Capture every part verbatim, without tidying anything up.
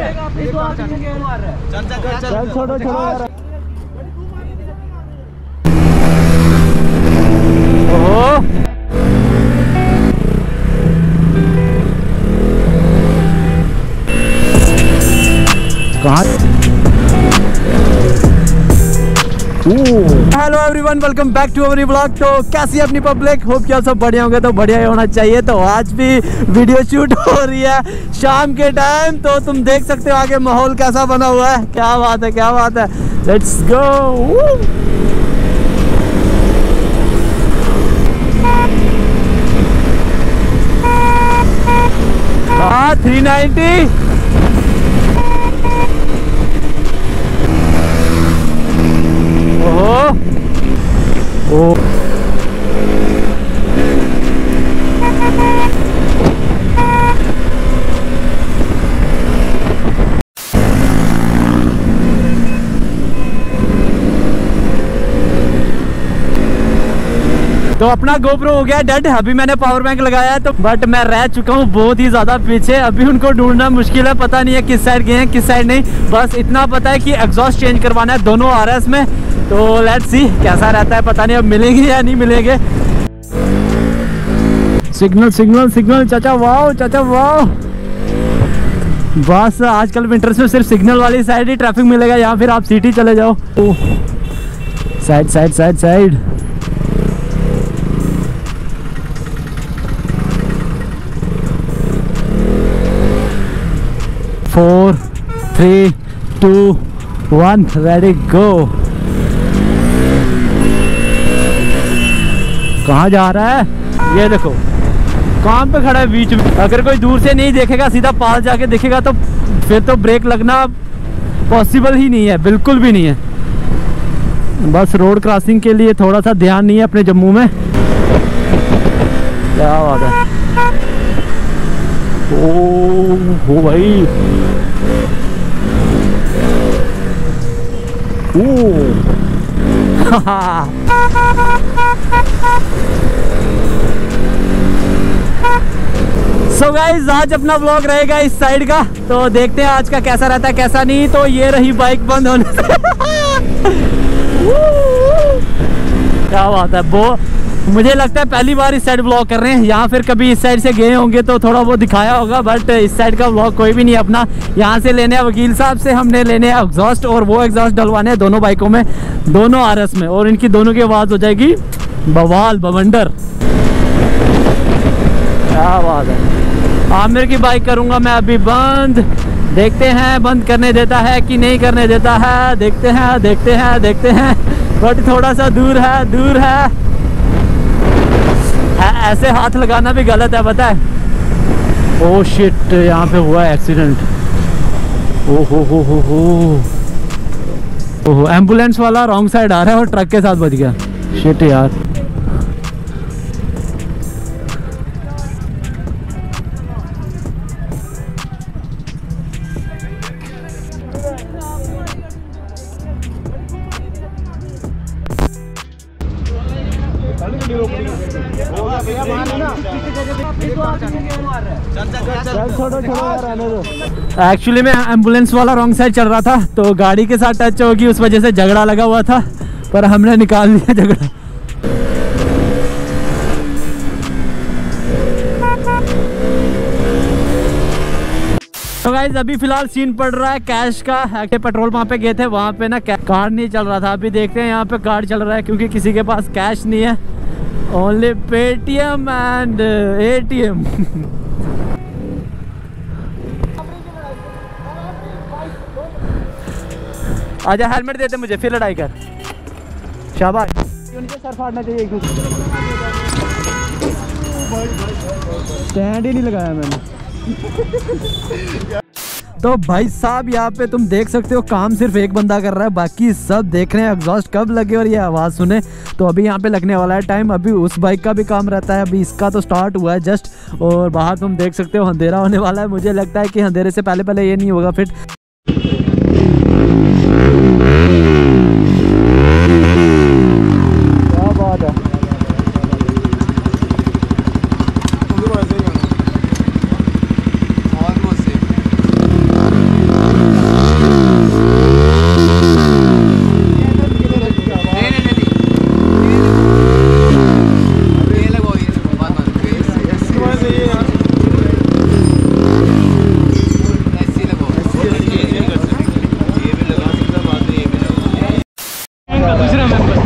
चल छोड़ो छोड़ो यार। ओहो कहाँ? Hello everyone, welcome back to our blog. तो कैसी है अपनी पब्लिक? होप कि आप सब बढ़िया होंगे। तो बढ़िया ही होना चाहिए। तो आज भी वीडियो शूट हो रही है शाम के टाइम। तो तुम देख सकते हो आगे माहौल कैसा बना हुआ है। क्या बात है, क्या बात है। Let's go. हाँ थ्री नाइन्टी। ओहो ओ तो अपना गोप्रो हो गया डेड। अभी मैंने पावर बैंक लगाया है तो बट मैं रह चुका हूँ बहुत ही ज्यादा पीछे। अभी उनको ढूंढना मुश्किल है, पता नहीं है किस साइड गए हैं किस साइड नहीं। बस इतना पता है कि एग्जॉस्ट चेंज करवाना है दोनों आर एस में। तो लेट्स सी कैसा रहता है, पता नहीं अब मिलेंगे या नहीं मिलेंगे। सिग्नल सिग्नल सिग्नल चाचा वाओ, चाचा वाओ। बस आजकल विंटर्स में सिर्फ सिग्नल वाली साइड ही ट्रैफिक मिलेगा, या फिर आप सिटी चले जाओ। Side side side side. Four three two one ready go. कहाँ जा रहा है ये देखो, कहाँ पे खड़ा है बीच में। अगर कोई दूर से नहीं देखेगा, सीधा पास जाके देखेगा तो फिर तो ब्रेक लगना पॉसिबल ही नहीं है, बिल्कुल भी नहीं है। बस रोड क्रॉसिंग के लिए थोड़ा सा ध्यान नहीं है अपने जम्मू में। क्या बात है। ओ हो भाई ओ सो गाइज आज अपना ब्लॉग रहेगा इस साइड का। तो देखते हैं आज का कैसा रहता है कैसा नहीं। तो ये रही बाइक बंद होने से। क्या बात है। वो मुझे लगता है पहली बार इस साइड ब्लॉग कर रहे हैं। यहाँ फिर कभी इस साइड से गए होंगे तो थोड़ा वो दिखाया होगा, बट इस साइड का ब्लॉग कोई भी नहीं अपना। यहाँ से लेने हैं वकील साहब से, हमने लेने हैं एग्जॉस्ट और वो एग्जॉस्ट डलवाने हैं दोनों बाइकों में, दोनों आरएस में। और इनकी दोनों की आवाज़ हो जाएगी बवाल बवंडर। क्या बात है। आमिर की बाइक करूँगा मैं अभी बंद। देखते हैं बंद करने देता है कि नहीं करने देता है। देखते हैं देखते हैं देखते हैं। बट थोड़ा सा दूर है दूर है। ऐसे हाथ लगाना भी गलत है पता है। ओह शिट, यहाँ पे हुआ एक्सीडेंट। ओ हो हो हो हो ओहो, एम्बुलेंस वाला रॉन्ग साइड आ रहा है और ट्रक के साथ बच गया। शिट यार। एक्चुअली में एम्बुलेंस वाला रॉन्ग साइड चल रहा था तो गाड़ी के साथ टच होगी, उस वजह से झगड़ा लगा हुआ था, पर हमने निकाल लिया झगड़ा। तो गाइस अभी फिलहाल सीन पड़ रहा है कैश का। पेट्रोल पंप पे गए थे, वहाँ पे ना कार्ड नहीं चल रहा था। अभी देखते हैं यहाँ पे कार्ड चल रहा है क्योंकि किसी के पास कैश नहीं है, ओनली पेटीएम एंड एटीएम। आजा हेलमेट देते मुझे, फिर लड़ाई कर। शाबाश। उनके सर फाड़ना चाहिए एक दूसरे। स्टैंड ही नहीं लगाया मैंने। तो भाई साहब यहाँ पे तुम देख सकते हो काम सिर्फ एक बंदा कर रहा है, बाकी सब देख रहे हैं एग्जॉस्ट कब लगे और ये आवाज़ सुने। तो अभी यहाँ पे लगने वाला है टाइम। अभी उस बाइक का भी काम रहता है, अभी इसका तो स्टार्ट हुआ है जस्ट। और बाहर तुम देख सकते हो अंधेरा होने वाला है। मुझे लगता है कि अंधेरे से पहले पहले ये नहीं होगा फिट। क्या बात है।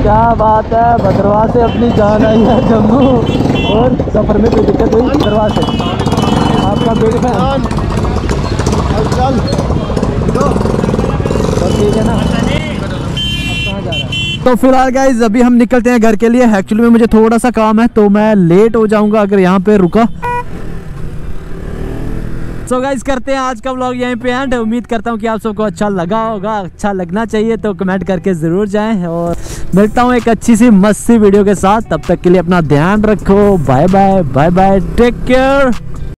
क्या बात है, भद्रवाह से अपनी जान आई है जम्मू और सफर में कोई दिक्कत हुई भद्रवाह से? आपका बिग फैन, ठीक है ना? तो फिलहाल गाइज अभी हम निकलते हैं घर के लिए। एक्चुअली में मुझे थोड़ा सा काम है तो मैं लेट हो जाऊंगा अगर यहाँ पे रुका। सो so गाइज करते हैं आज का व्लॉग यहीं पे एंड। उम्मीद करता हूँ कि आप सबको अच्छा लगा होगा। अच्छा लगना चाहिए तो कमेंट करके ज़रूर जाएं और मिलता हूँ एक अच्छी सी मस्त सी वीडियो के साथ। तब तक के लिए अपना ध्यान रखो। Bye bye bye bye, take care.